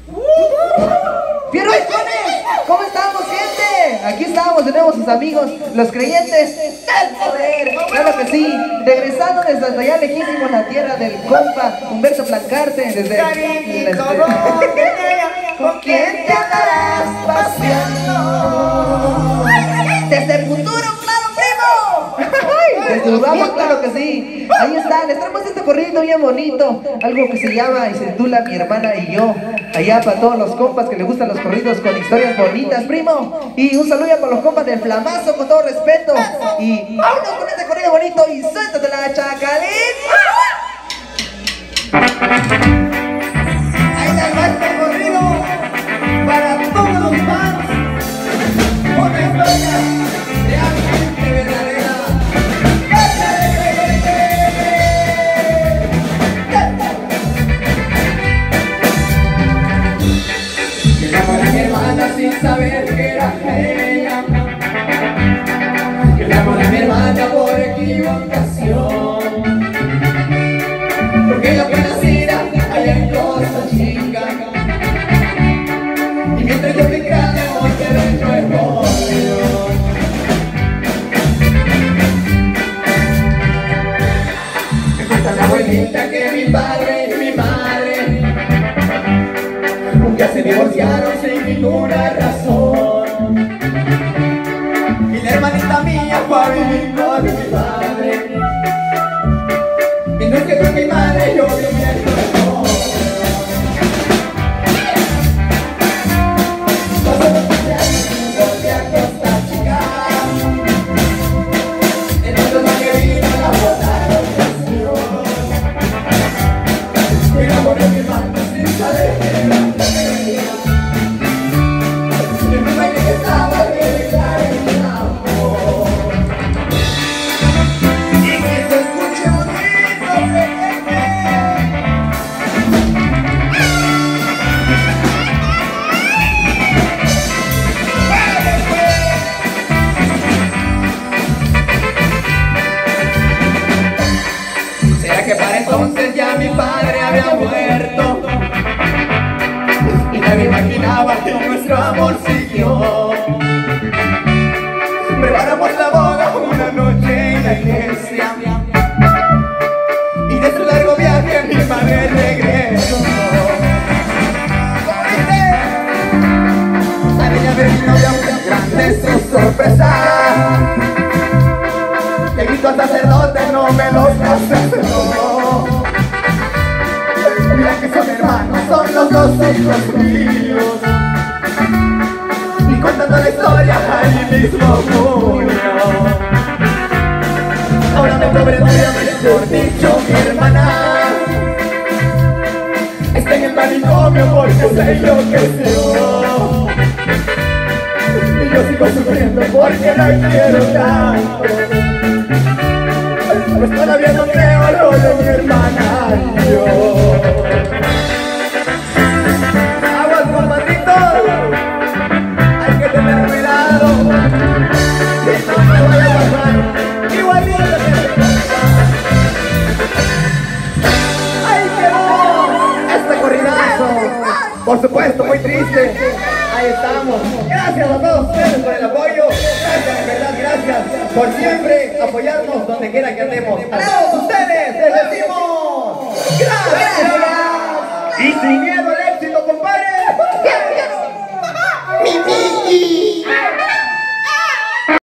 ¡Fierroizones! ¿Cómo estamos, gente? Aquí estamos, tenemos sus amigos, los creyentes del poder. Claro que sí, regresando desde allá lejísimos, la tierra del compa Humberto Plancarte. Desde ¿con quién te andarás paseando? Desde el futuro, claro, primo. Desde Uruguay, claro que sí. Ahí está, les traemos este corrido bien bonito. Algo que se llama y se titula Mi Hermana y Yo. Allá para todos los compas que les gustan los corridos con historias bonitas, primo. Y un saludo para los compas del Flamazo, con todo respeto. Y vámonos con este corrido bonito y suéltate la chacalita. Ahí está este corrido para todos los fans. Una historia realmente verdadera. Que enamoré a mi hermana sin saber que era ella. Que enamoré a mi hermana por equivocación. Porque ella fue nacida allá en Costa Chica. Y mientras yo picaba de Monterrey, me cuenta mi abuelita que mi padre y mi madre nunca se divorciaron sin ninguna razón. Y la hermanita mía fue a vivir con mi padre. Y no es que con mi madre yo viví el corazón. Pasó los 15 años y volví a Costa Chica. En otro mar que vino la botaron canción. Me enamoré de mi hermano sin saber que era ella. Y en un baile que estaba me declaré mi amor. Y que se escuche bonito. ¿Será que para entonces ya mi padre había muerto? Y nadie imaginaba que nuestro amor siguió. Preparamos la boda una noche en la iglesia. Y de su largo viaje mi padre regresó. ¿Cómo dice? A ella ver mi novia muy grande su sorpresa. Le grito al sacerdote, no me los cases, no. Mira que son hermanos, son los dos hijos míos. Y contando la historia, ahí mismo murió. Ahora me prometió, mejor dicho, mi hermana está en el manicomio porque se enloqueció. Y yo sigo sufriendo porque la quiero tanto. Pues todavía no creo lo de mi hermana y yo. Aguas, compadritos, hay que tener cuidado. Si no me voy a pasar igualito que mi compa. ¡Ay, qué bueno! Este corridazo, por supuesto, muy triste. Ahí estamos. Gracias a todos ustedes por el apoyo. Gracias, de verdad, gracias por siempre apoyarnos donde quiera que andemos. A todos ustedes les decimos gracias. Y sin